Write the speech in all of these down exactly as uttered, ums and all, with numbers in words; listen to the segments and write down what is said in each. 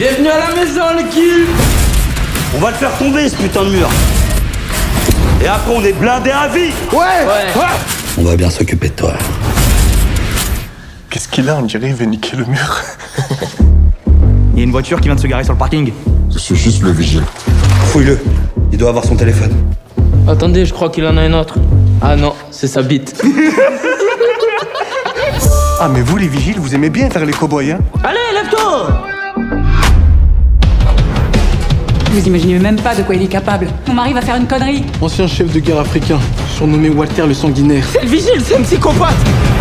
Bienvenue à la maison, l'équipe. On va le faire tomber, ce putain de mur. Et après, on est blindés à vie. Ouais, ouais. ouais. On va bien s'occuper de toi. Qu'est-ce qu'il a? On dirait qu'il veut niquer le mur. Il y a une voiture qui vient de se garer sur le parking. C'est juste le vigile. Fouille-le. Il doit avoir son téléphone. Attendez, je crois qu'il en a un autre. Ah non, c'est sa bite. Ah, mais vous, les vigiles, vous aimez bien faire les cow-boys, hein? Allez, lève-toi. Vous imaginez même pas de quoi il est capable. Mon mari va faire une connerie. Ancien chef de guerre africain, surnommé Walter le Sanguinaire. C'est le vigile, c'est un psychopathe.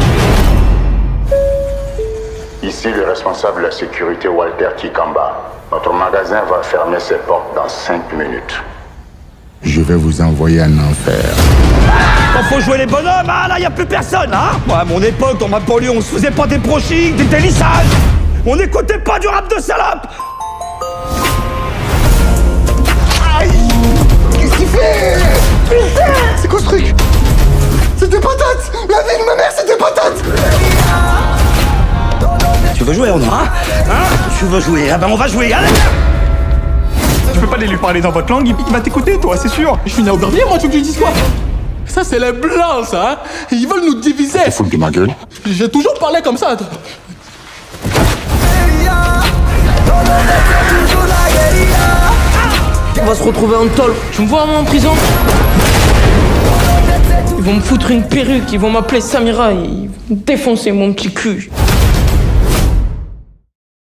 Ici le responsable de la sécurité Walter Kikamba. Notre magasin va fermer ses portes dans cinq minutes. Je vais vous envoyer en enfer. Quand faut jouer les bonhommes, ah là, y a plus personne, hein. Moi, à mon époque, dans ma banlieue, on se faisait pas des brochings, des délissages. On n'écoutait pas du rap de salope. Aïe! Qu'est-ce qu'il fait? C'est quoi ce truc? C'était patate! La vie de ma mère, c'était patate! Tu veux jouer, on a, hein? Hein? Tu veux jouer? Ah ben on va jouer, allez! Je peux pas aller lui parler dans votre langue, il, il va t'écouter, toi, c'est sûr! Je suis né à Aubervilliers, moi, tu veux que je lui dise quoi? Ça, c'est les blancs, ça, hein? Ils veulent nous diviser! Tu fous de ma gueule? J'ai toujours parlé comme ça! On va se retrouver en tôle. Tu me vois, moi, en prison? Ils vont me foutre une perruque, ils vont m'appeler Samira, ils vont me défoncer mon petit cul.